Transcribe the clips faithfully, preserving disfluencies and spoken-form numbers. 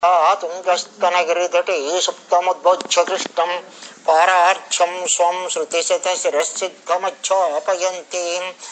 తుంగస్తనగిరిదటి సుప్తముద్బోధ్య కృష్ణం పారార్చం స్వం శృతిశతశిరసిద్ధమచ్చాపయంతి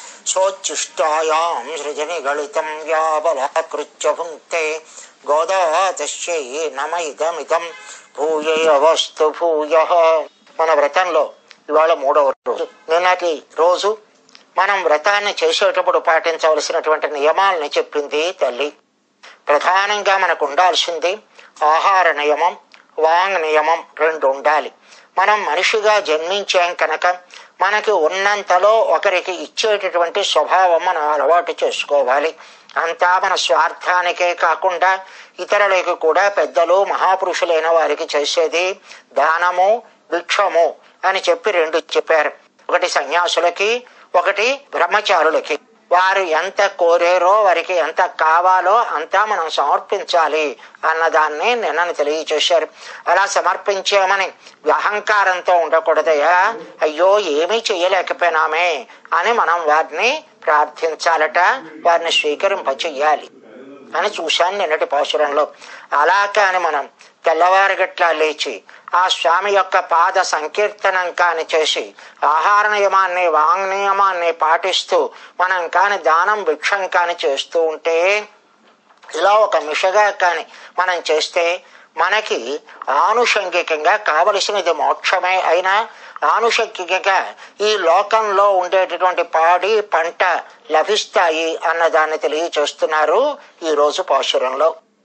సోచ్ఛిష్టాయాం సృజని గళితం యాబలాకృత్య భుంక్తే గోదా తస్యై నమ ఇదమిదం భూయవస్తు భూయ. మన వ్రతంలో ఇవాళ మూడవ రోజు. నిన్నటి రోజు మనం వ్రతాన్ని చేసేటప్పుడు పాటించవలసినటువంటి నియమాలని చెప్పింది తల్లి. ప్రధానంగా మనకు ఉండాల్సింది ఆహార నియమం, వాంగ్ నియమం రెండు ఉండాలి. మనం మనిషిగా జన్మించాం కనుక మనకి ఉన్నంతలో ఒకరికి ఇచ్చేటటువంటి స్వభావం మనం అలవాటు చేసుకోవాలి. అంతా మన స్వార్థానికే కాకుండా ఇతరులకు కూడా పెద్దలు మహాపురుషులైన వారికి చేసేది దానము, భిక్షము అని చెప్పి రెండు చెప్పారు. ఒకటి సన్యాసులకి, ఒకటి బ్రహ్మచారులకి. వారు ఎంత కోరేరో, వారికి ఎంత కావాలో అంతా మనం సమర్పించాలి అన్నదాన్ని నిన్నను తెలియచేశారు. అలా సమర్పించామని అహంకారంతో ఉండకూడదయా, అయ్యో ఏమీ చెయ్యలేకపోయినామే అని మనం వారిని ప్రార్థించాలట, వారిని స్వీకరింప చెయ్యాలి అని చూశాను నిన్నటి పాశురంలో. అలా కాని మనం తెల్లవారుగట్లా లేచి ఆ స్వామి యొక్క పాద సంకీర్తనం కాని చేసి ఆహార నియమాన్ని, వాంగ్ నియమాన్ని పాటిస్తూ మనం కాని దానం, భిక్షం కాని చేస్తూ ఉంటే, ఇలా ఒక మిషగా కాని మనం చేస్తే మనకి ఆనుషంగికంగా కావలసినది మోక్షమే అయినా ఆనుషంగికంగా ఈ లోకంలో ఉండేటటువంటి పాడి పంట లభిస్తాయి అన్నదాన్ని తెలియచేస్తున్నారు ఈ రోజు పాశురంలో.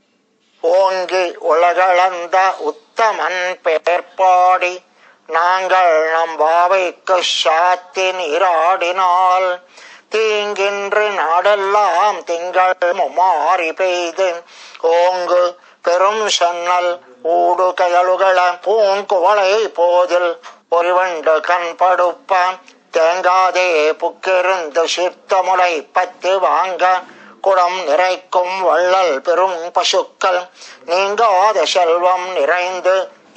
ஓங்கி உலகளந்த உத்தமன் பெயர்பாடி நாங்கள் நம் பாவைக்கு சாத்தி நீராடினால் தீங்கின்றி நாடெல்லாம் திங்கள் மும்மாறி பெய்து ஓங்கு பெரும் சன்னல் ஊடு கயலுகள பூங்குவளை போதில் பொறிவண்டு கண் படுப்பான் தேங்காதே புக்கிருந்து சிர்த்த முளை பத்து வாங்க குடம் நிறைக்கும் வள்ளல் பெரும் పశుక్కల్ నీంగాద శల్వం నిరైందు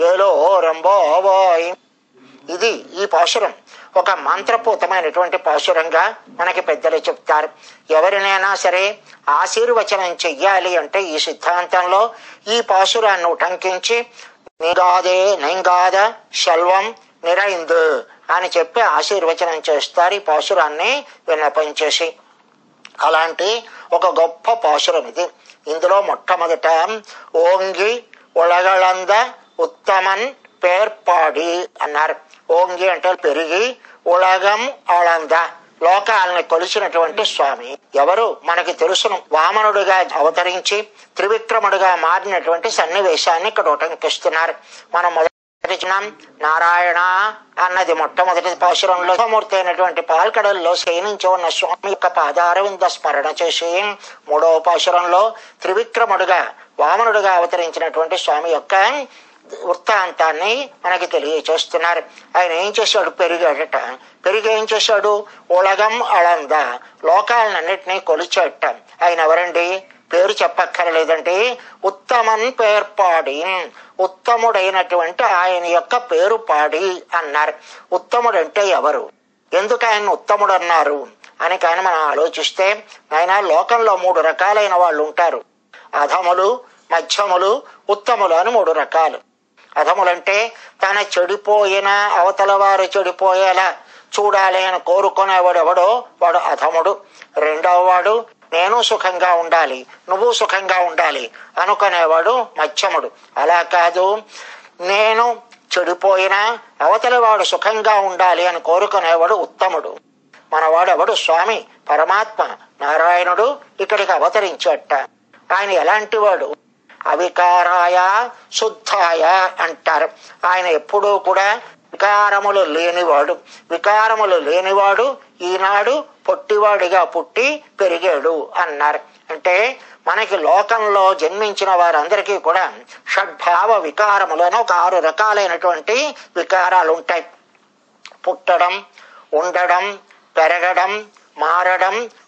ఏలోరంబోవాయ్. ఇది ఈ పాశురం ఒక మంత్రపూతమైనటువంటి పాశురంగా మనకి పెద్దలు చెప్తారు. ఎవరినైనా సరే ఆశీర్వచనం చెయ్యాలి అంటే ఈ సిద్ధాంతంలో ఈ పాశురాన్ని ఉటంకించి నీగాదే నైంగాద శల్వం నిరైందు అని చెప్పి ఆశీర్వచనం చేస్తారు ఈ పాశురాన్ని విన్నపించేసి. అలాంటి ఒక గొప్ప పాశురం ఇది. ఇందులో మొట్టమొదట ఓంగి ఉలగళంద ఉత్తమన్ పేర్పాడి అన్నారు. ఓంగి అంటే పెరిగి, ఉలగం అళంద లోకాలని కొలిచినటువంటి స్వామి. ఎవరు మనకి తెలుసును. వామనుడిగా అవతరించి త్రివిక్రముడిగా మారినటువంటి సన్నివేశాన్ని ఇక్కడ ఉటంకిస్తున్నారు. మనం నారాయణ అన్నది మొట్టమొదటి పాశురంలో మూర్తి అయినటువంటి పాల్కడల్లో శయనించి ఉన్న స్వామి యొక్క పాదారవింద స్మరణ చేసి, మూడవ పాశురంలో త్రివిక్రముడుగా వామనుడుగా అవతరించినటువంటి స్వామి యొక్క వృత్తాంతాన్ని మనకి తెలియచేస్తున్నారు. ఆయన ఏం చేశాడు? పెరిగాడట. పెరిగి ఏం చేశాడు? ఉలగం అళంద లోకాలన్నింటినీ కొలిచేట. ఆయన ఎవరండి? పేరు చెప్పక్కర్లేదండి. ఉత్తమన్ పేర్పాడి, ఉత్తముడైనటువంటి ఆయన యొక్క పేరు పాడి అన్నారు. ఉత్తముడంటే ఎవరు? ఎందుకు ఆయన ఉత్తముడు అన్నారు అని కానీ మనం ఆలోచిస్తే, ఆయన లోకంలో మూడు రకాలైన వాళ్ళు ఉంటారు. అధములు, మధ్యములు, ఉత్తములు అని మూడు రకాలు. అధములంటే తన చెడిపోయిన అవతల వారు చెడిపోయేలా చూడాలి అని కోరుకునేవాడు ఎవడో వాడు అధముడు. రెండవ వాడు నేను సుఖంగా ఉండాలి, నువ్వు సుఖంగా ఉండాలి అనుకునేవాడు మధ్యముడు. అలా కాదు, నేను చెడిపోయినా అవతలి వాడు సుఖంగా ఉండాలి అని కోరుకునేవాడు ఉత్తముడు. మనవాడు ఎవడు? స్వామి పరమాత్మ నారాయణుడు ఇక్కడికి అవతరించట. ఆయన ఎలాంటి వాడు? అవికారాయ శుద్ధాయ అంటారు. ఆయన ఎప్పుడూ కూడా వికారములు లేనివాడు. వికారములు లేనివాడు ఈనాడు పొట్టివాడిగా పుట్టి పెరిగాడు అన్నారు. అంటే మనకి లోకంలో జన్మించిన వారందరికీ కూడా షడ్భావ వికారములను ఒక ఆరు రకాలైనటువంటి వికారాలు ఉంటాయి. పుట్టడం, ఉండడం, పెరగడం, మారడం,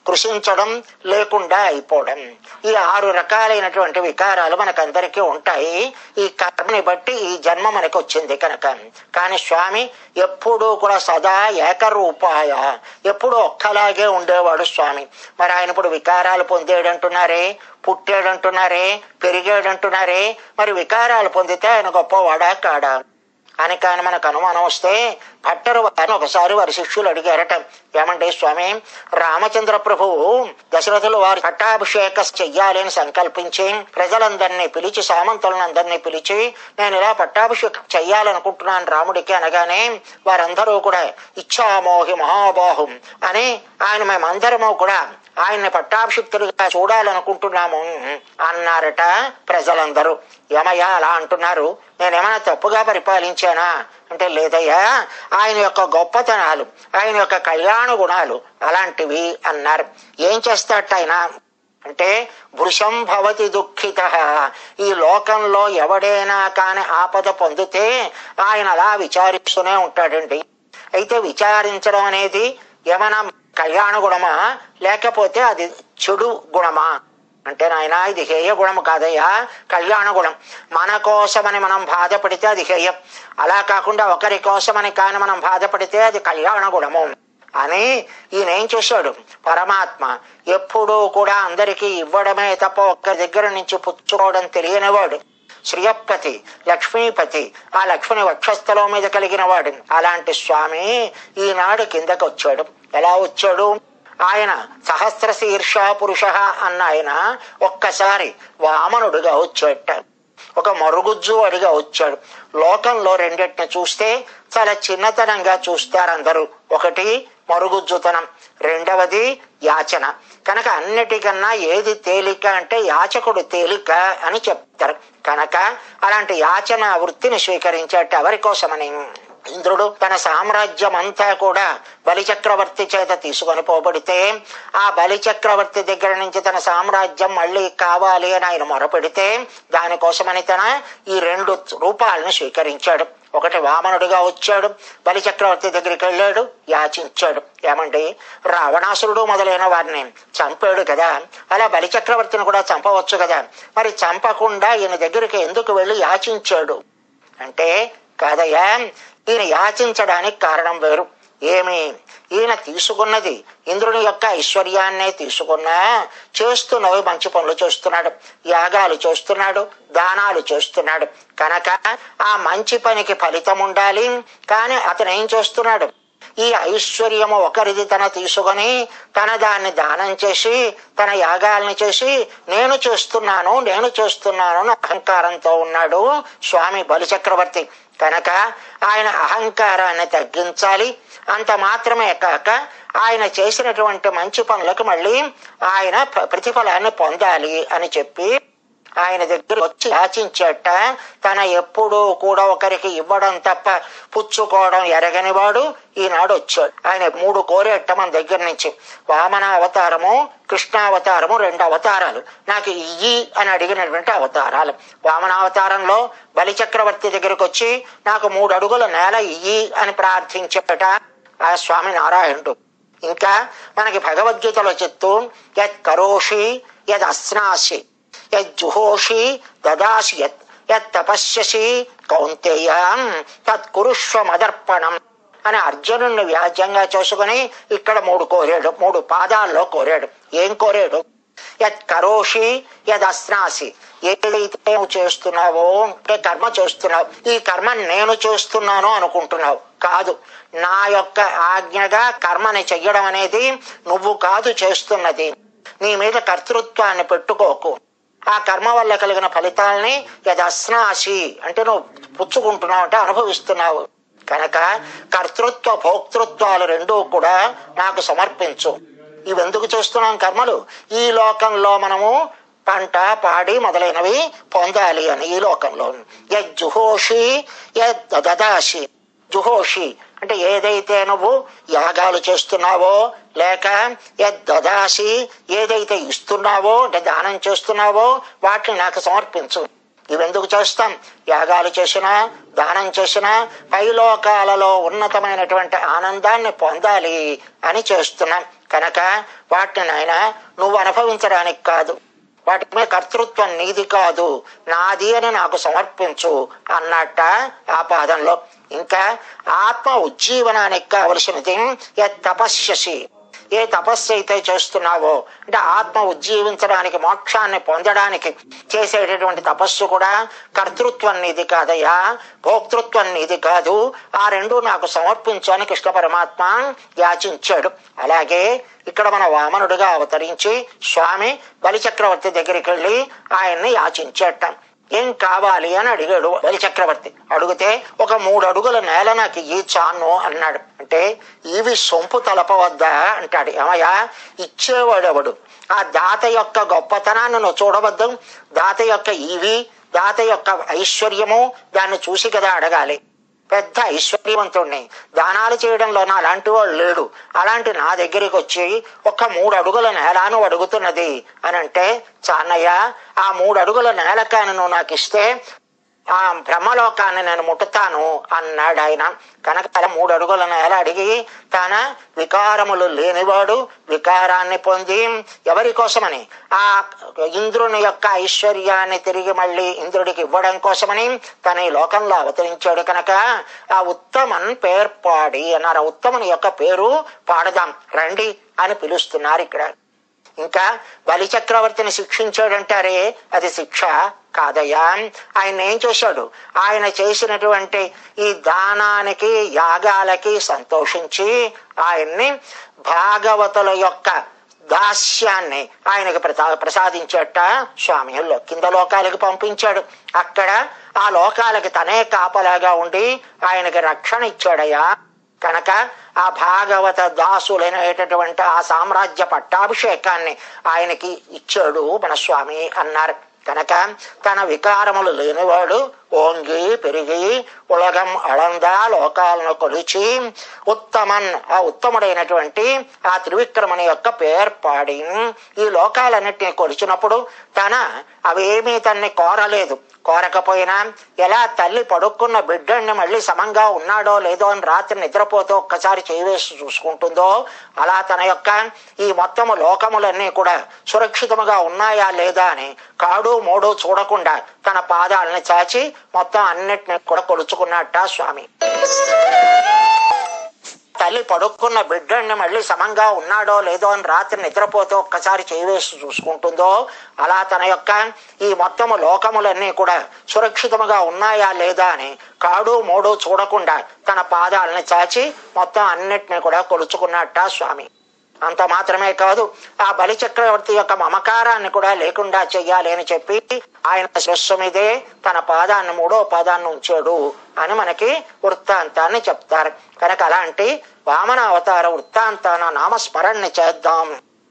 కృషించడం, లేకుండా అయిపోవడం. ఈ ఆరు రకాలైనటువంటి వికారాలు మనకందరికీ ఉంటాయి. ఈ కర్మని బట్టి ఈ జన్మ మనకు వచ్చింది కనుక. కానీ స్వామి ఎప్పుడూ కూడా సదా ఏకరూపాయ, ఎప్పుడు ఒక్కలాగే ఉండేవాడు స్వామి. మరి ఆయన ఇప్పుడు వికారాలు పొందేడంటున్నారే, పుట్టాడంటున్నారే, పెరిగాడంటున్నారే, మరి వికారాలు పొందితే ఆయన గొప్పవాడా కాడా అని కానీ మనకు అనుమానం వస్తే పట్టరు అని ఒకసారి వారి శిష్యులు అడిగారట. ఏమంటే స్వామి, రామచంద్ర ప్రభువు దశరథులు వారి పట్టాభిషేక చెయ్యాలి అని సంకల్పించి ప్రజలందరినీ పిలిచి, సామంతులందరినీ పిలిచి నేను ఇలా పట్టాభిషేకం చెయ్యాలనుకుంటున్నాను రాముడికి అనగానే వారందరూ కూడా ఇచ్చామోహి మహాబాహుం అని ఆయన మేమందరము కూడా ఆయన్ని పట్టాభిషిక్తుడిగా చూడాలనుకుంటున్నాము అన్నారట ప్రజలందరూ. ఏమయ్యా అలా అంటున్నారు, నేనేమైనా తప్పుగా పరిపాలించానా అంటే లేదయ్యా, ఆయన యొక్క గొప్పతనాలు, ఆయన యొక్క కళ్యాణ గుణాలు అలాంటివి అన్నారు. ఏం చేస్తాట ఆయన అంటే వృషం భవతి దుఃఖిత, ఈ లోకంలో ఎవడైనా కాని ఆపద పొందితే ఆయన అలా విచారిస్తూనే ఉంటాడండి. అయితే విచారించడం అనేది ఏమైనా కళ్యాణ గుణమా లేకపోతే అది చెడు గుణమా అంటే నాయన ఇది హేయ గుణము కాదయ్యా, కళ్యాణ గుణం. మన కోసమని మనం బాధపడితే అది హేయం, అలా కాకుండా ఒకరి కోసమని కాని మనం బాధపడితే అది కళ్యాణ గుణము అని ఈయన ఏం చేశాడు. పరమాత్మ ఎప్పుడూ కూడా అందరికీ ఇవ్వడమే తప్ప ఒక్కరి దగ్గర నుంచి పుచ్చుకోవడం తెలియనివాడు. శ్రీయపతి, లక్ష్మీపతి, ఆ లక్ష్మిని వక్షస్థలం మీద కలిగిన వాడు. అలాంటి స్వామి ఈనాడు కిందకి వచ్చాడు. ఎలా వచ్చాడు? ఆయన సహస్ర శీర్ష పురుష అన్న ఆయన ఒక్కసారి వామనుడుగా వచ్చాట, ఒక మరుగుజ్జు అడిగా వచ్చాడు. లోకంలో రెండింటిని చూస్తే చాలా చిన్నతనంగా చూస్తారు అందరూ. ఒకటి మరుగుజ్జుతనం, రెండవది యాచన. కనుక అన్నిటికన్నా ఏది తేలిక అంటే యాచకుడు తేలిక అని చెప్తారు. కనుక అలాంటి యాచన వృత్తిని స్వీకరించేట ఎవరి కోసమని ఇంద్రుడు తన సామ్రాజ్యం అంతా కూడా బలిచక్రవర్తి చేత తీసుకొని పోబడితే ఆ బలిచక్రవర్తి దగ్గర నుంచి తన సామ్రాజ్యం మళ్ళీ కావాలి అని ఆయన మొరపెడితే దానికోసమని తన ఈ రెండు రూపాలను స్వీకరించాడు. ఒకటి వామనుడిగా వచ్చాడు, బలిచక్రవర్తి దగ్గరికి వెళ్ళాడు, యాచించాడు. ఏమండి, రావణాసురుడు మొదలైన వారిని చంపాడు కదా, అలా బలిచక్రవర్తిని కూడా చంపవచ్చు కదా, మరి చంపకుండా ఈయన దగ్గరికి ఎందుకు వెళ్ళి యాచించాడు అంటే కాదయ్యా, ఈయన యాచించడానికి కారణం వేరు. ఏమి, ఈయన తీసుకున్నది ఇంద్రుని యొక్క ఐశ్వర్యాన్నే తీసుకున్నా చేస్తున్నవి మంచి పనులు చేస్తున్నాడు, యాగాలు చేస్తున్నాడు, దానాలు చేస్తున్నాడు. కనుక ఆ మంచి పనికి ఫలితం ఉండాలి. కానీ అతను ఏం చేస్తున్నాడు, ఈ ఐశ్వర్యము ఒకరిది తన తీసుకొని తన దాన్ని దానం చేసి తన యాగాలను చేసి నేను చేస్తున్నాను నేను చేస్తున్నాను అహంకారంతో ఉన్నాడు స్వామి బలిచక్రవర్తి. కనుక ఆయన అహంకారాన్ని తగ్గించాలి. అంత మాత్రమే కాక ఆయన చేసినటువంటి మంచి పనులకు మళ్ళీ ఆయన ప్రతిఫలాన్ని పొందాలి అని చెప్పి ఆయన దగ్గర వచ్చి యాచించేట. తన ఎప్పుడూ కూడా ఒకరికి ఇవ్వడం తప్ప పుచ్చుకోవడం ఎరగని వాడు ఈనాడు వచ్చాడు. ఆయన మూడు కోరేట మన దగ్గర నుంచి, వామన అవతారము, కృష్ణావతారము, రెండు అవతారాలు నాకు ఇయ్యి అని అడిగినటువంటి అవతారాలు. వామనావతారంలో బలిచక్రవర్తి దగ్గరకు వచ్చి నాకు మూడు అడుగుల నేల ఇయ్యి అని ప్రార్థించేట ఆ స్వామి నారాయణుడు. ఇంకా మనకి భగవద్గీతలో చెప్తూ యత్ కరోషి యద్ అస్నాసి యజ్జుహోషి దదాసి యత్ యత్ తపస్యసి కౌంతేయ తత్ కురుష్వ మదర్పణం అని అర్జునుడిని వ్యాజ్యంగా చేసుకుని ఇక్కడ మూడు కోరాడు, మూడు పాదాల్లో కోరాడు. ఏం కోరాడు? యత్ కరోషి యద్ అస్నాసి, ఏదైతే నువ్వు చేస్తున్నావో అంటే కర్మ చేస్తున్నావు, ఈ కర్మ నేను చేస్తున్నాను అనుకుంటున్నావు, కాదు, నా యొక్క ఆజ్ఞగా కర్మని చెయ్యడం అనేది నువ్వు కాదు చేస్తున్నది. నీ మీద కర్తృత్వాన్ని పెట్టుకోకు. ఆ కర్మ వల్ల కలిగిన ఫలితాలని యదస్నాసి అంటే నువ్వు పుచ్చుకుంటున్నావు అంటే అనుభవిస్తున్నావు. కనుక కర్తృత్వ భోక్తృత్వాలు రెండూ కూడా నాకు సమర్పించు. ఇవెందుకు చేస్తున్నాం కర్మలు? ఈ లోకంలో మనము పంట పాడి మొదలైనవి పొందాలి అని. ఈ లోకంలో యజ్జుహోషి యదదాసి, జుహోషి అంటే ఏదైతే నువ్వు యాగాలు చేస్తున్నావో లేక యదదాసి ఏదైతే ఇస్తున్నావో అంటే దానం చేస్తున్నావో వాటిని నాకు సమర్పించు. ఇవెందుకు చేస్తాం? యాగాలు చేసినా దానం చేసినా పైలోకాలలో ఉన్నతమైనటువంటి ఆనందాన్ని పొందాలి అని చేస్తున్నాం. కనుక వాటిని నాయన నువ్వు అనుభవించడానికి కాదు, వాటి మీద కర్తృత్వం నీది కాదు, నాది అని నాకు సమర్పించు అన్నట్ట ఆ పాదంలో. ఇంకా ఆత్మ ఉజ్జీవనానికి కావలసినది తపస్యసి, ఏ తపస్సు అయితే చేస్తున్నావో అంటే ఆత్మ ఉజ్జీవించడానికి మోక్షాన్ని పొందడానికి చేసేటటువంటి తపస్సు కూడా కర్తృత్వం నీది కాదయ్యా, భోక్తృత్వం నీది కాదు, ఆ రెండు నాకు సమర్పించు అని కృష్ణ పరమాత్మ యాచించాడు. అలాగే ఇక్కడ మన వామనుడిగా అవతరించి స్వామి బలిచక్రవర్తి దగ్గరికి వెళ్ళి ఆయన్ని యాచించేట. ఏం కావాలి అని అడిగాడు బలిచక్రవర్తి. అడిగితే ఒక మూడు అడుగుల నేల నాకు ఇయ్యి చాను అన్నాడు. అంటే ఇవి సొంపు తలపవద్దా అంటాడు. ఏమయ్యా, ఇచ్చేవాడెవడు? ఆ దాత యొక్క గొప్పతనాన్ని నువ్వు చూడవద్దు, దాత యొక్క ఈవి, దాత యొక్క ఐశ్వర్యము దాన్ని చూసి కదా అడగాలి. పెద్ద ఐశ్వర్యవంతుణ్ణి, దానాలు చేయడంలో నా అలాంటి వాడు లేడు, అలాంటి నా దగ్గరికి వచ్చి ఒక మూడు అడుగుల నేలను అడుగుతున్నది అని అంటే, చాన్నయ్య ఆ మూడు అడుగుల నేల కాని నువ్వు నాకు ఇస్తే ఆ బ్రహ్మలోకాన్ని నేను ముట్టుతాను అన్నాడు ఆయన. కనుక అలా మూడు అడుగుల నేల అడిగి తన వికారములు లేనివాడు వికారాన్ని పొంది ఎవరి కోసమని ఆ ఇంద్రుని యొక్క ఐశ్వర్యాన్ని తిరిగి మళ్ళీ ఇంద్రుడికి ఇవ్వడం కోసమని తన ఈ లోకంలో అవతరించాడు. కనుక ఆ ఉత్తమన్ పేర్పాడి అన్నారు. ఉత్తముని యొక్క పేరు పాడదాం రండి అని పిలుస్తున్నారు ఇక్కడ. ఇంకా బలి చక్రవర్తిని శిక్షించాడంటారే అది శిక్ష కాదయ్యా. ఆయన ఏం చేశాడు? ఆయన చేసినటువంటి ఈ దానానికి యాగాలకి సంతోషించి ఆయన్ని భాగవతుల యొక్క దాస్యాన్ని ఆయనకి ప్రసా ప్రసాదించేట స్వామిలో కింద లోకాలకి పంపించాడు. అక్కడ ఆ లోకాలకి తనే కాపలాగా ఉండి ఆయనకి రక్షణ ఇచ్చాడయ్యా. కనుక ఆ భాగవత దాసులైనటువంటి ఆ సామ్రాజ్య పట్టాభిషేకాన్ని ఆయనకి ఇచ్చాడు మన స్వామి అన్నారు. కనుక తన వికారములు లేనివాడు ఓంగి పెరిగి ఉలగం అళందా లోకాలను కొలిచి ఉత్తమన్ ఆ ఉత్తముడైనటువంటి ఆ త్రివిక్రముని యొక్క పేర్పాడి ఈ లోకాలన్నిటిని కొలిచినప్పుడు తన అవేమీ తన్ని కోరలేదు. కోరకపోయినా ఎలా తల్లి పడుకున్న బిడ్డని మళ్ళీ సమంగా ఉన్నాడో లేదో అని రాత్రి నిద్రపోతూ ఒక్కసారి చేయవేసి చూసుకుంటుందో అలా తన యొక్క ఈ మొత్తము లోకములన్నీ కూడా సురక్షితముగా ఉన్నాయా లేదా అని కాడు మోడు చూడకుండా తన పాదాలని చాచి మొత్తం అన్నిటిని కూడా కొలుచుకున్నట్ట స్వామి. తల్లి పడుకున్న బిడ్డని మళ్ళీ సమంగా ఉన్నాడో లేదో అని రాత్రి నిద్రపోతూ ఒక్కసారి చేయవేసి చూసుకుంటుందో అలా తన యొక్క ఈ మొత్తము లోకములన్నీ కూడా సురక్షితముగా ఉన్నాయా లేదా అని కాడు మోడు చూడకుండా తన పాదాలని చాచి మొత్తం అన్నిటిని కూడా కొలుచుకున్నట్ట స్వామి. అంత మాత్రమే కాదు, ఆ బలి చక్రవర్తి యొక్క మమకారాన్ని కూడా లేకుండా చెయ్యాలి అని చెప్పి ఆయన శిరస్సు మీదే తన పాదాన్ని మూడో పాదాన్ని ఉంచాడు అని మనకి వృత్తాంతాన్ని చెప్తారు. కనుక అలాంటి వామన అవతార వృత్తాంతాన నామస్మరణని చేద్దాం.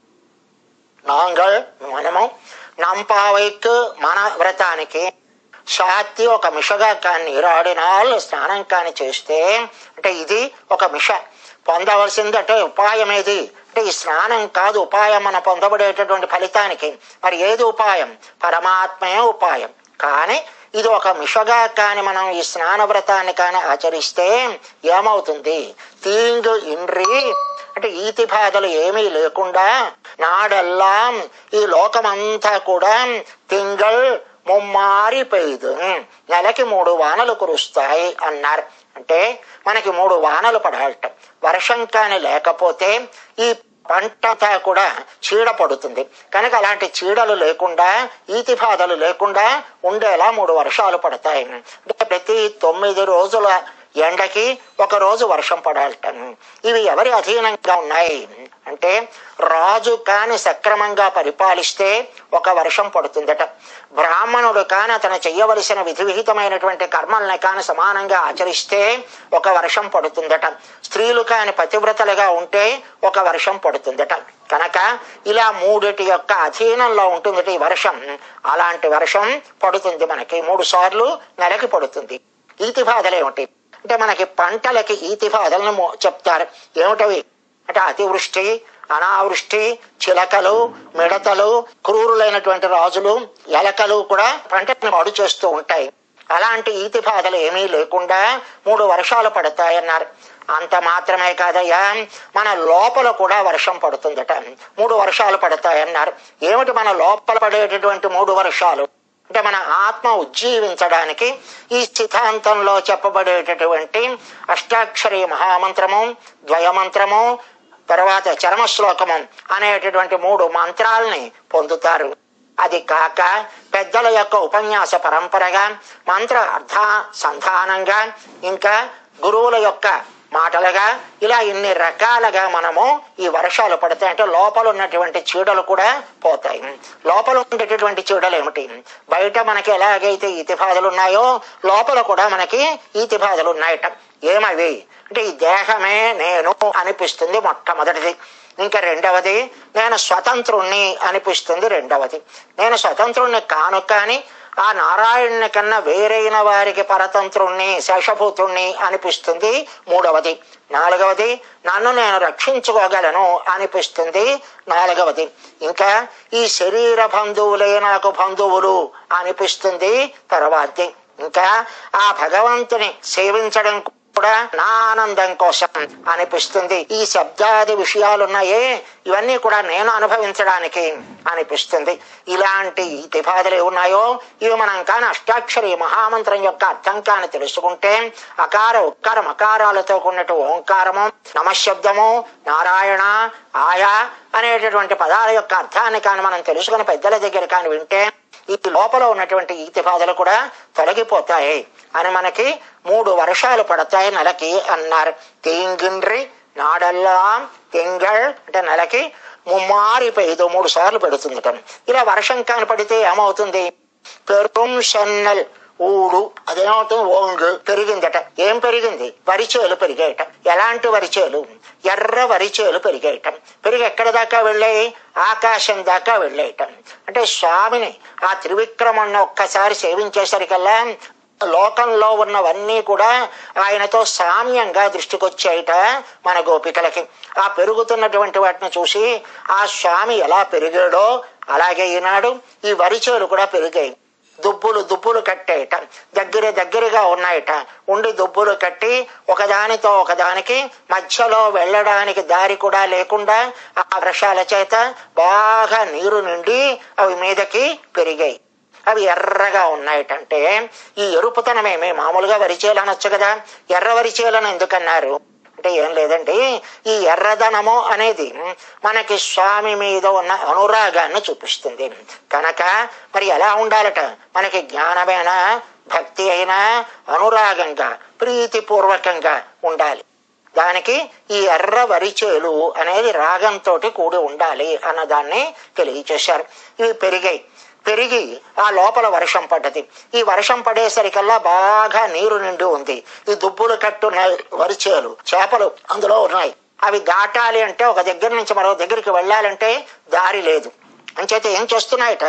నాంగల్ మనము నంపావైక్ మన వ్రతానికి శాతి ఒక మిషగా కానీ నీరాడినాల్ స్నానం కాని చేస్తే అంటే ఇది ఒక మిష పొందవలసింది అంటే ఉపాయం ఏది అంటే ఈ స్నానం కాదు ఉపాయం మన పొందబడేటటువంటి ఫలితానికి. మరి ఏది ఉపాయం? పరమాత్మయే ఉపాయం. కానీ ఇది ఒక మిషగా కాని మనం ఈ స్నాన వ్రతాన్ని కాని ఆచరిస్తే ఏమవుతుంది? తీంగు ఇండ్రి అంటే ఈతి బాధలు ఏమీ లేకుండా నాడెల్లా ఈ లోకమంతా కూడా తింగల్ ముమ్మారి పెయ్యదు నెలకి మూడు వానలు కురుస్తాయి అన్నారు. అంటే మనకి మూడు వానలు పడాలట. వర్షం కాని లేకపోతే ఈ పంటంతా కూడా చీడ పడుతుంది. కనుక అలాంటి చీడలు లేకుండా ఈతి బాధలు లేకుండా ఉండేలా మూడు వర్షాలు పడతాయి. అంటే ప్రతి తొమ్మిది రోజుల ఎండకి ఒక రోజు వర్షం పడాలట. ఇవి ఎవరి అధీనంగా ఉన్నాయి అంటే రాజు కాని సక్రమంగా పరిపాలిస్తే ఒక వర్షం పడుతుందట. బ్రాహ్మణుడు కాని అతను చెయ్యవలసిన విధి విహితమైనటువంటి కర్మల్ని కాని సమానంగా ఆచరిస్తే ఒక వర్షం పడుతుందట. స్త్రీలు కాని పతివ్రతలుగా ఉంటే ఒక వర్షం పడుతుందట. కనుక ఇలా మూడిటి యొక్క అధీనంలో ఉంటుంది ఈ వర్షం. అలాంటి వర్షం పడుతుంది మనకి మూడు సార్లు నెలకి పడుతుంది. ఈతి బాధలు ఏమిటి అంటే మనకి పంటలకి ఈతి బాధలను చెప్తారు. ఏమిటవి అంటే అతివృష్టి, అనావృష్టి, చిలకలు, మిడతలు, క్రూరులైనటువంటి రాజులు, ఎలకలు కూడా పంటని పాడు చేస్తూ ఉంటాయి. అలాంటి ఈతి బాధలు ఏమీ లేకుండా మూడు వర్షాలు పడతాయన్నారు. అంత మాత్రమే కాదయ్యా, మన లోపల కూడా వర్షం పడుతుందట. మూడు వర్షాలు పడతాయన్నారు. ఏమిటి మన లోపల పడేటటువంటి మూడు వర్షాలు అంటే, మన ఆత్మ ఉజ్జీవించడానికి ఈ సిద్ధాంతంలో చెప్పబడేటటువంటి అష్టాక్షరి మహామంత్రము, ద్వయమంత్రము, తర్వాత చరమ శ్లోకము అనేటటువంటి మూడు మంత్రాలని పొందుతారు. అది కాక పెద్దల యొక్క ఉపన్యాస పరంపరగా, మంత్ర అర్థ సంధానంగా, ఇంకా గురువుల యొక్క మాటలుగా, ఇలా ఇన్ని రకాలుగా మనము ఈ వర్షాలు పడతాయి. అంటే లోపల ఉన్నటువంటి చీడలు కూడా పోతాయి. లోపల ఉండేటటువంటి చీడలు ఏమిటి? బయట మనకి ఎలాగైతే ఈతి బాధలు ఉన్నాయో లోపల కూడా మనకి ఈతి బాధలు ఉన్నాయట. ఏమవి అంటే, ఈ దేహమే నేను అనిపిస్తుంది మొట్టమొదటిది. ఇంకా రెండవది, నేను స్వతంత్రుణ్ణి అనిపిస్తుంది రెండవది. నేను స్వతంత్రుణ్ణి కాను కానీ ఆ నారాయణుని కన్నా వేరైన వారికి పరతంత్రుణ్ణి, శేషభూతుణ్ణి అనిపిస్తుంది మూడవది. నాలుగవది, నన్ను నేను రక్షించుకోగలను అనిపిస్తుంది నాలుగవది. ఇంకా ఈ శరీర బంధువులే నాకు బంధువులు అనిపిస్తుంది తర్వాతది. ఇంకా ఆ భగవంతుని సేవించడం కూడా నా ఆనందం కోసం అనిపిస్తుంది. ఈ శబ్దాది విషయాలున్నాయే, ఇవన్నీ కూడా నేను అనుభవించడానికి అనిపిస్తుంది. ఇలాంటి ఈతి బాధలు ఏమున్నాయో ఇవి మనం కాని అష్టాక్షరి మహామంత్రం యొక్క అర్థం కాని తెలుసుకుంటే, అకార ఉక్కార మకారాలతో కూడినట్టు ఓంకారము, నమశబ్దము, నారాయణ, ఆయా అనేటటువంటి పదాల యొక్క అర్థాన్ని కాని మనం తెలుసుకుని పెద్దల దగ్గర కాని వింటే ఈ లోపల ఉన్నటువంటి ఈతి బాధలు కూడా తొలగిపోతాయి అని మనకి మూడు వర్షాలు పడతాయి నెలకి అన్నారు. తీంగిన్రి నాడల్లాం తింగళ్ అంటే నెలకి ముమ్మారి పెయ్యదు, మూడు సార్లు పెడుతుందట. ఇలా వర్షం కాని పడితే ఏమవుతుంది? పెరుం షన్నల్ ఊడు అదేమవుతుంది? ఓంగు పెరిగిందట. ఏం పెరిగింది? వరిచేలు పెరిగాయట. ఎలాంటి వరిచేలు? ఎర్ర వరిచేలు పెరిగాయట. పెరిగి ఎక్కడి దాకా వెళ్ళాయి? ఆకాశం దాకా వెళ్ళాయట. అంటే స్వామిని ఆ త్రివిక్రమణ్ణి ఒక్కసారి సేవించేసరికల్లా లోకంలో ఉన్నవన్నీ కూడా ఆయనతో సామ్యంగా దృష్టికొచ్చాయిట మన గోపికలకి. ఆ పెరుగుతున్నటువంటి వాటిని చూసి ఆ స్వామి ఎలా పెరిగాడో అలాగే ఈనాడు ఈ వరిచేలు కూడా పెరిగాయి. దుబ్బులు దుబ్బులు కట్టాయట, దగ్గర దగ్గరగా ఉన్నాయట. ఉండి దుబ్బులు కట్టి ఒకదానితో ఒకదానికి మధ్యలో వెళ్ళడానికి దారి కూడా లేకుండా ఆ వర్షాల చేత బాగా నీరు నిండి అవి మీదకి పెరిగాయి. అవి ఎర్రగా ఉన్నాయటంటే ఈ ఎరుపుతనమేమి మామూలుగా వరిచేలు అనొచ్చు కదా, ఎర్ర వరిచేలను ఎందుకన్నారు అంటే ఏం లేదండి, ఈ ఎర్రదనము అనేది మనకి స్వామి మీద ఉన్న అనురాగాన్ని చూపిస్తుంది కనుక మరి ఎలా ఉండాలట? మనకి జ్ఞానమైన భక్తి అయినా అనురాగంగా ప్రీతిపూర్వకంగా ఉండాలి. దానికి ఈ ఎర్ర వరిచేలు అనేది రాగంతో కూడి ఉండాలి అన్నదాన్ని తెలియచేశారు. ఇవి పెరిగాయి. పెరిగి ఆ లోపల వర్షం పడ్డది. ఈ వర్షం పడేసరికల్లా బాగా నీరు నిండి ఉంది. ఈ దుబ్బులు కట్టున్నాయి వరిచేలు, చేపలు అందులో ఉన్నాయి. అవి దాటాలి అంటే ఒక దగ్గర నుంచి మరో దగ్గరికి వెళ్ళాలంటే దారి లేదు. అంచేత ఏం చేస్తున్నాయట?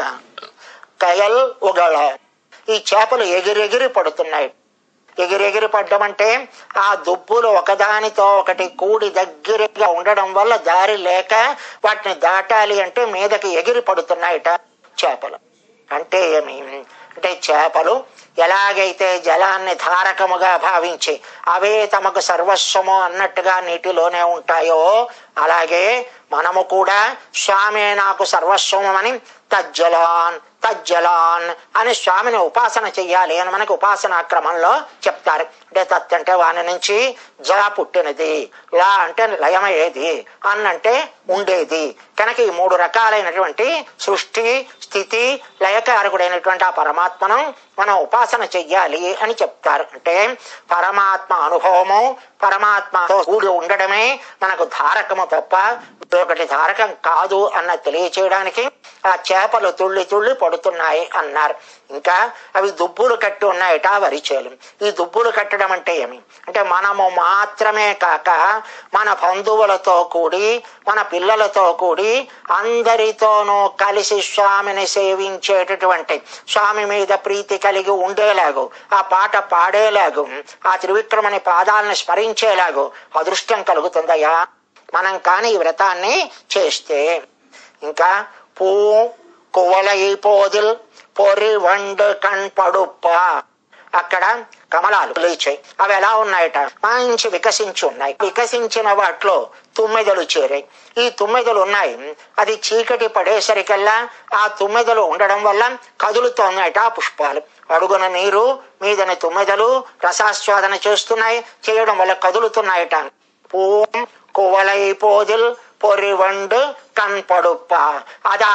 కయల్ ఉగళ ఈ చేపలు ఎగిరెగిరి పడుతున్నాయి. ఎగిరెగిరి పడ్డమంటే ఆ దుబ్బులు ఒకదానితో ఒకటి కూడి దగ్గరగా ఉండడం వల్ల దారి లేక వాటిని దాటాలి అంటే మీదకి ఎగిరి పడుతున్నాయట చేపలు. అంటే ఏమి అంటే, చేపలు ఎలాగైతే జలాన్ని ధారకముగా భావించి అవే తమకు సర్వస్వము అన్నట్టుగా నీటిలోనే ఉంటాయో అలాగే మనము కూడా స్వామి నాకు సర్వస్వము అని తజ్జలాన్ తజ్జలాన్ అని స్వామిని ఉపాసన చెయ్యాలి అని మనకు ఉపాసనా క్రమంలో చెప్తారు. అంటే తత్ అంటే వాని నుంచి జ పుట్టినది, లా అంటే లయమయ్యేది, అన్నంటే ఉండేది. కనుక ఈ మూడు రకాలైనటువంటి సృష్టి స్థితి లయకారకుడైనటువంటి ఆ పరమాత్మను మనం ఉపాసన చెయ్యాలి అని చెప్తారు. అంటే పరమాత్మ అనుభవము, పరమాత్మతో కూడి ఉండడమే మనకు ధారకము తప్ప ఒకటి ధారకం కాదు అన్న తెలియచేయడానికి ఆ చేపలు తుళ్ళి తుళ్ళి పడుతున్నాయి అన్నారు. ఇంకా అవి దుబ్బులు కట్టి ఉన్నాయట వరిచేలు. ఈ దుబ్బులు కట్టడం అంటే ఏమి అంటే, మనము మాత్రమే కాక మన బంధువులతో కూడి మన పిల్లలతో కూడి అందరితోనూ కలిసి స్వామిని సేవించేటటువంటి, స్వామి మీద ప్రీతి కలిగి ఉండేలాగు, ఆ పాట పాడేలాగు, ఆ త్రివిక్రమని పాదాలను స్మరించేలాగు అదృష్టం కలుగుతుందయ్యా మనం కాని ఈ వ్రతాన్ని చేస్తే. ఇంకా పూ కువలై పోదిల్ పొరి వండు కణ్ పడుప్ప అక్కడ కమలాలు లేచాయి. అవి ఎలా ఉన్నాయట, మంచి వికసించి ఉన్నాయి. వికసించిన వాటిలో తుమ్మెదలు చేరాయి. ఈ తుమ్మెదలు ఉన్నాయి, అది చీకటి పడేసరికల్లా ఆ తుమ్మెదలు ఉండడం వల్ల కదులుతోన్నాయట ఆ పుష్పాలు. అడుగున నీరు, మీదని తుమ్మెదలు రసాస్వాదన చేస్తున్నాయి, చేయడం వల్ల కదులుతున్నాయట. పూం కువలై పోదిల్ పొరివండు కన్పడుప్ప, అదా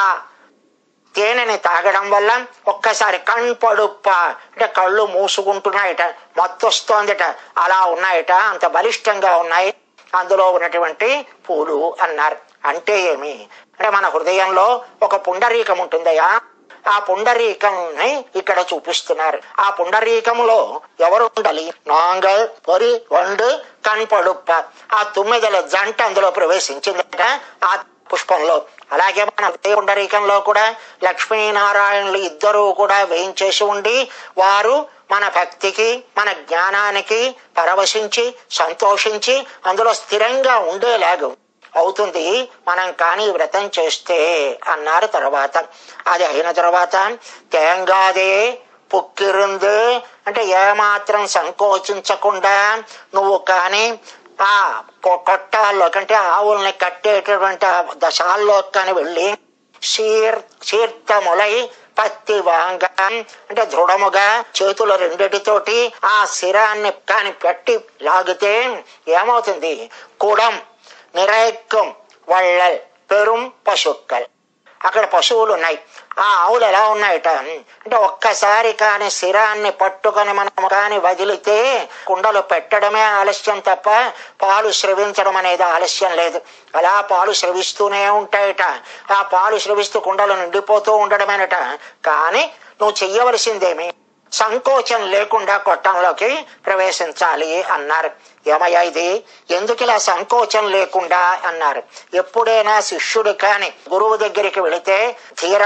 తేనెని తాగడం వల్ల ఒక్కసారి కన్పడుప్ప అంటే కళ్ళు మూసుకుంటున్నాయట, మత్తొస్తోందిట, అలా ఉన్నాయట, అంత బలిష్టంగా ఉన్నాయి అందులో ఉన్నటువంటి పూలు అన్నారు. అంటే ఏమి అంటే మన హృదయంలో ఒక పుండరీకం ఉంటుందయా, ఆ పుండరీకంని ఇక్కడ చూపిస్తున్నారు. ఆ పుండరీకంలో ఎవరు ఉండాలి, నాంగల్ పొరి వండు కన్పడుప్ప, ఆ తుమ్మెదల జంట అందులో ప్రవేశించిందట ఆ పుష్పంలో. అలాగే మన హృదయ పుండరీకంలో కూడా లక్ష్మీనారాయణులు ఇద్దరూ కూడా వేయించేసి ఉండి వారు మన భక్తికి మన జ్ఞానానికి పరవశించి సంతోషించి అందులో స్థిరంగా ఉండేలాగా అవుతుంది మనం కానీ వ్రతం చేస్తే అన్నారు. తర్వాత అది అయిన తర్వాత తేంగాదే పుక్కిరుంది అంటే ఏమాత్రం సంకోచించకుండా నువ్వు కానీ ఆ కొట్టాల్లో కంటే ఆవుల్ని కట్టేటటువంటి దశాల్లో కానీ వెళ్ళి శీర్ శీర్తములై పత్తి వాంగ అంటే దృఢముగా చేతుల రెండిటితోటి ఆ శిరాన్ని కాని పెట్టి లాగితే ఏమవుతుంది, కుడం నిరైక్కం వళ్ళల్ పెరుం పశుక్కల్, అక్కడ పశువులు ఉన్నాయి. ఆ ఆవులు ఎలా ఉన్నాయట అంటే ఒక్కసారి కాని శిరాన్ని పట్టుకొని మనం కాని వదిలితే కుండలు పెట్టడమే ఆలస్యం తప్ప పాలు స్రవించడం అనేది ఆలస్యం లేదు. అలా పాలు స్రవిస్తూనే ఉంటాయట. ఆ పాలు స్రవిస్తూ కుండలు నిండిపోతూ ఉండడమేనట. కానీ నువ్వు చెయ్యవలసిందేమి, సంకోచం లేకుండా కొట్టంలోకి ప్రవేశించాలి అన్నారు. ఏమయ్యా ఇది ఎందుకు ఇలా సంకోచం లేకుండా అన్నారు. ఎప్పుడైనా శిష్యుడు కాని గురువు దగ్గరికి వెళితే ధీర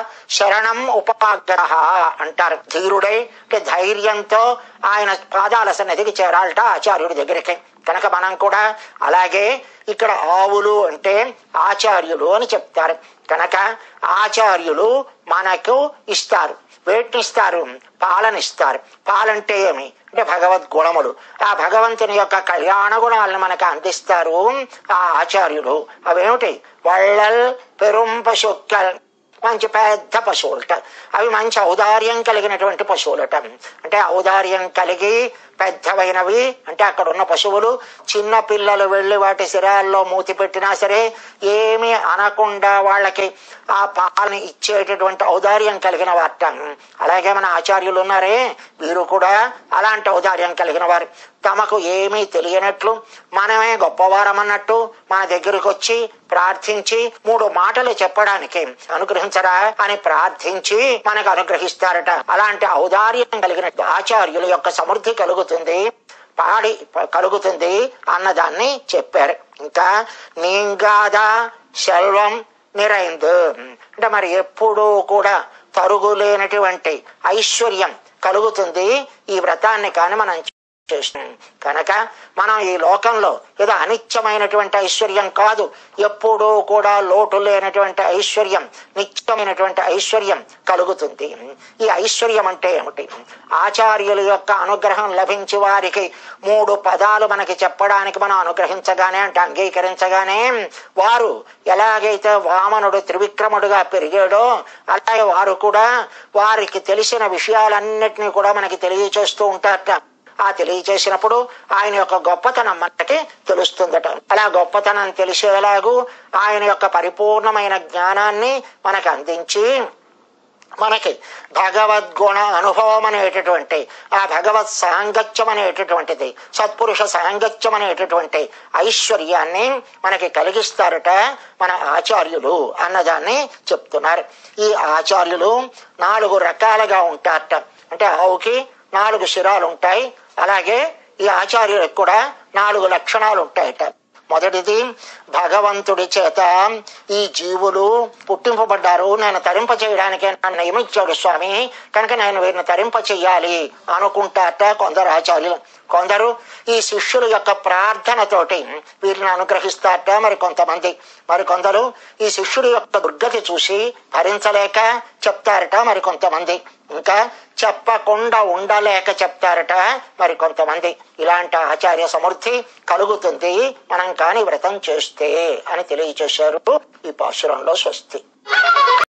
శరణం ఉపాగ్రహ అంటారు. ధీరుడై అంటే ధైర్యంతో ఆయన పాదాల సన్నిధికి చేరాలట ఆచార్యుడి దగ్గరికి. కనుక మనం కూడా అలాగే ఇక్కడ ఆవులు అంటే ఆచార్యులు అని చెప్తారు. కనుక ఆచార్యులు మనకు ఇస్తారు. వేటినిస్తారు, పాలనిస్తారు. పాలంటే ఏమి అంటే భగవద్గుణములు. ఆ భగవంతుని యొక్క కళ్యాణ గుణాలను మనకు అందిస్తారు ఆ ఆచార్యులు. అవేమిటి, వళ్ళల్ పెరుం పశుక్కల్, మంచి పెద్ద పశువులట. అవి మంచి ఔదార్యం కలిగినటువంటి పశువులట. అంటే ఔదార్యం కలిగి పెద్దవైనవి అంటే అక్కడ ఉన్న పశువులు చిన్న పిల్లలు వెళ్లి వాటి శిరాల్లో మూతి పెట్టినా సరే ఏమీ అనకుండా వాళ్ళకి ఆ పాలని ఇచ్చేటటువంటి ఔదార్యం కలిగిన వాట. అలాగే మన ఆచార్యులు ఉన్నారే వీరు కూడా అలాంటి ఔదార్యం కలిగిన వారు. తమకు ఏమీ తెలియనట్లు మనమే గొప్పవారమన్నట్టు మన దగ్గరికి వచ్చి ప్రార్థించి మూడు మాటలు చెప్పడానికి అనుగ్రహించరా అని ప్రార్థించి మనకు అనుగ్రహిస్తారట. అలాంటి ఔదార్యం కలిగిన ఆచార్యుల యొక్క సమృద్ధి కలుగుతుంది, పాడి కలుగుతుంది అన్నదాన్ని చెప్పారు. ఇంకా నీంగాదా సెల్వం నిరైందు అంటే మరి ఎప్పుడూ కూడా తరుగులేనటువంటి ఐశ్వర్యం కలుగుతుంది ఈ వ్రతాన్ని కాని మనం చేసినాం. కనుక మనం ఈ లోకంలో ఏదో అనిత్యమైనటువంటి ఐశ్వర్యం కాదు, ఎప్పుడూ కూడా లోటు లేనటువంటి ఐశ్వర్యం, నిత్యమైనటువంటి ఐశ్వర్యం కలుగుతుంది. ఈ ఐశ్వర్యం అంటే ఏమిటి, ఆచార్యుల యొక్క అనుగ్రహం లభించి వారికి మూడు పదాలు మనకి చెప్పడానికి మనం అనుగ్రహించగానే అంటే అంగీకరించగానే వారు ఎలాగైతే వామనుడు త్రివిక్రముడుగా పెరిగాడో అలాగే వారు కూడా వారికి తెలిసిన విషయాలన్నిటినీ కూడా మనకి తెలియచేస్తూ ఉంటారట. ఆ తెలియచేసినప్పుడు ఆయన యొక్క గొప్పతనం మనకి తెలుస్తుందట. అలా గొప్పతనం తెలిసేలాగూ ఆయన యొక్క పరిపూర్ణమైన జ్ఞానాన్ని మనకు అందించి మనకి భగవద్గుణ అనుభవం అనేటటువంటి ఆ భగవత్ సాంగత్యం అనేటటువంటిది సత్పురుష సాంగత్యం అనేటటువంటి ఐశ్వర్యాన్ని మనకి కలిగిస్తారట మన ఆచార్యులు అన్నదాన్ని చెప్తున్నారు. ఈ ఆచార్యులు నాలుగు రకాలుగా ఉంటారట. అంటే ఆవుకి నాలుగు శిరాలు ఉంటాయి, అలాగే ఈ ఆచార్యులకు కూడా నాలుగు లక్షణాలు ఉంటాయట. మొదటిది భగవంతుడి చేత ఈ జీవులు పుట్టింపబడ్డారు, నేను తరింప చేయడానికే నన్ను నియమించాడు స్వామి, కనుక నేను వీరిని తరింప చెయ్యాలి అనుకుంటారట కొందరు ఆచార్యులు. కొందరు ఈ శిష్యుల యొక్క ప్రార్థనతోటి వీరిని అనుగ్రహిస్తారట మరి కొంతమంది. మరి కొందరు ఈ శిష్యుడి యొక్క దుర్గతి చూసి భరించలేక చెప్తారట మరి కొంతమంది. ఇంకా చెప్పకుండా ఉండలేక చెప్తారట మరి కొంతమంది. ఇలాంటి ఆచార్య సమృద్ధి కలుగుతుంది మనం కాని వ్రతం చేస్తే అని తెలియచేశారు ఈ పాశురంలో. స్వస్తి.